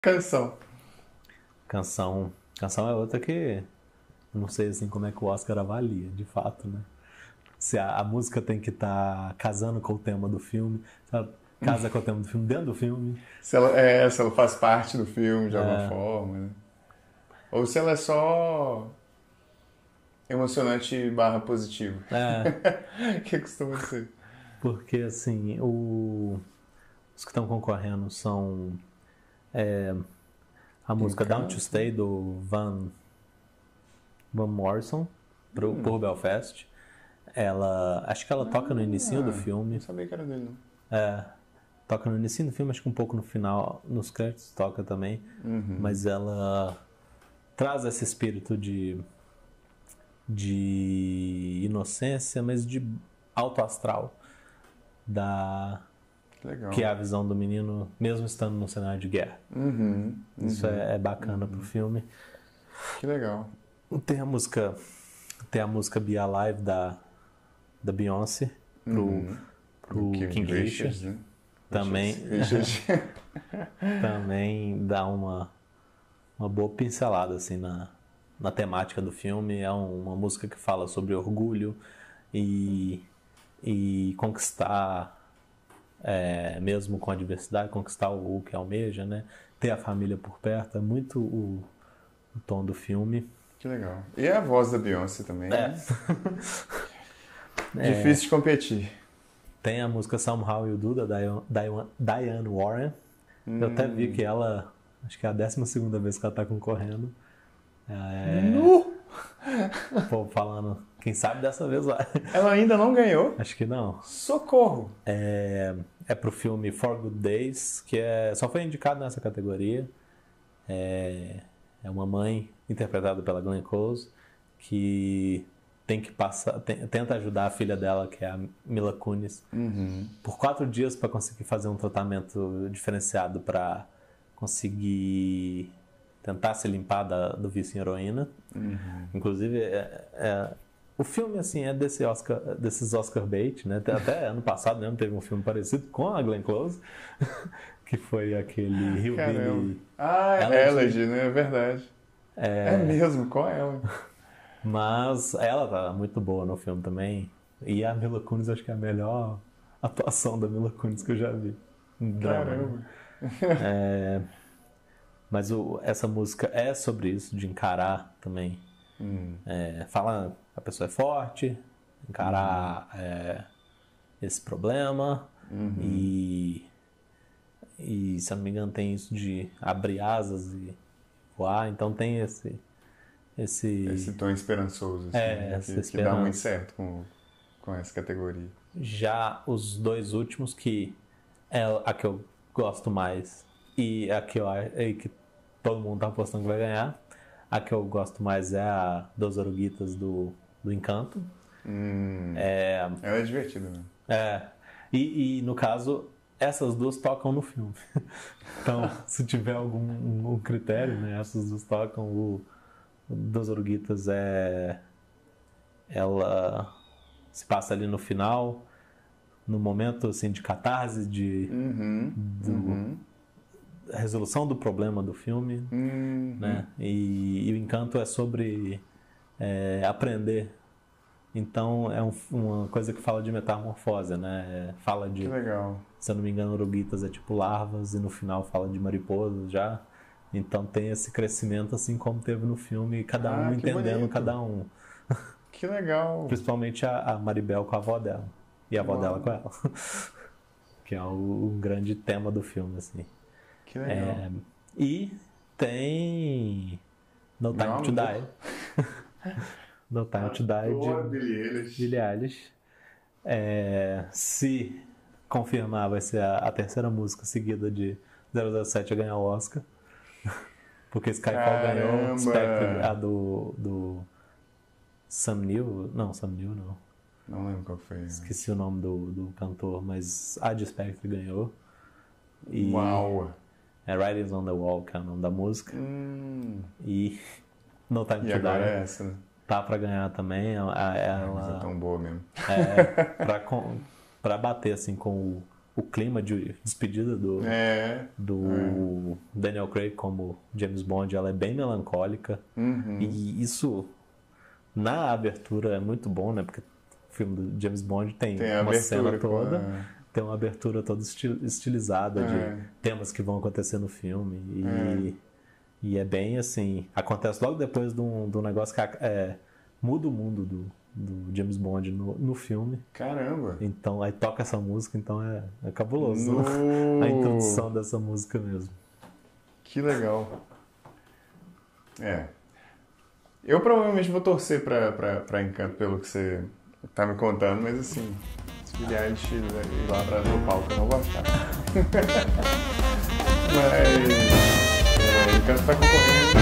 Canção. Canção é outra que eu não sei assim como é que o Oscar avalia, de fato, né? Se a música tem que estar casando com o tema do filme, se ela casa com o tema do filme dentro do filme. Se ela faz parte do filme de alguma É, forma, né? Ou se ela é só emocionante barra positivo. é, Que costuma ser. porque assim, os que estão concorrendo são a música Down to Encanto. Stay do Van Morrison por Belfast. Acho que ela toca no inicinho do Não filme. sabia que era dele, não. Toca no início do filme, acho que um pouco no final, nos créditos toca também. Mas ela traz esse espírito de inocência, mas de alto astral, Que legal. que é a visão do menino, mesmo estando num cenário de guerra. Isso é bacana pro filme. Que legal. Tem a música, tem a música Be Alive da Beyoncé pro King Richard. Né? Também, Richard. também dá uma boa pincelada assim na temática do filme. É uma música que fala sobre orgulho e conquistar, mesmo com a adversidade, conquistar o que almeja, né? Ter a família por perto. É muito o tom do filme. Que legal. E a voz da Beyoncé também, né? É. Difícil de competir. Tem a música Somehow You Do, da Diane Warren. Eu até vi que ela, acho que é a 12ª vez que ela tá concorrendo. Pô, falando, quem sabe dessa vez vai. Ela ainda não ganhou? Acho que não. Socorro! É pro filme For Good Days, que só foi indicado nessa categoria. É uma mãe, interpretada pela Glenn Close, que tenta ajudar a filha dela, que é a Mila Kunis, por 4 dias para conseguir fazer um tratamento diferenciado para conseguir tentar se limpar do vício em heroína. Inclusive, o filme assim é desses Oscar bait, né? Até ano passado mesmo teve um filme parecido com a Glenn Close, que foi aquele Hillbilly. Elegy, né? É verdade. É mesmo, com ela. Mas ela tá muito boa no filme também. E a Mila Kunis, acho que é a melhor atuação da Mila Kunis que eu já vi. Um drama, né? Caramba. Mas essa música é sobre isso, de encarar também. Fala que a pessoa é forte, encarar esse problema. E, se eu não me engano, tem isso de abrir asas e voar. Então tem esse tom esperançoso, assim, que dá muito certo com essa categoria. Já os dois últimos, que é a que eu gosto mais e a que que todo mundo tá apostando que vai ganhar, a que eu gosto mais é a Dos Oruguitas do Encanto. Ela é divertida mesmo. E no caso, essas duas tocam no filme. Então, se tiver algum critério, né, essas duas tocam. O Dos Oruguitas ela se passa ali no final, no momento assim de catarse, resolução do problema do filme, né? E o Encanto é sobre aprender. Então é uma coisa que fala de metamorfose, né? Fala de, que legal. Se eu não me engano, oruguitas é tipo larvas, e no final fala de mariposas já. Então tem esse crescimento assim como teve no filme, cada um entendendo bonito. cada um. Que legal. Principalmente a Maribel com a avó dela. E a avó dela com ela. Que é o grande tema do filme, assim. Que legal. E tem No Time to Die. No Time to Die de Billie Eilish. Se confirmar, vai ser a terceira música seguida de 007 a ganhar o Oscar. Porque Skyfall ganhou, Spectre, a do Sam Neill. Não, Sam Neill não. Não lembro qual foi. Esqueci o nome do cantor, mas a de Spectre ganhou. E Uau! Writings on the Wall, que é o nome da música. E No Time to Die. Agora é essa, né? Tá pra ganhar também. Mas é tão boa mesmo. Pra bater assim com o clima de despedida do Daniel Craig como James Bond, ela é bem melancólica. E isso na abertura é muito bom, né? Porque o filme do James Bond tem uma cena toda, tem uma abertura toda estilizada de temas que vão acontecer no filme. E é bem assim, acontece logo depois de um negócio que muda o mundo do James Bond no filme. Caramba! Então aí toca essa música, então é cabuloso a introdução dessa música mesmo. Que legal. Eu provavelmente vou torcer pra Encanto pelo que você tá me contando, mas assim, se Billie Eilish ir lá atrás do palco eu não vou ficar. Mas Encanto tá concorrendo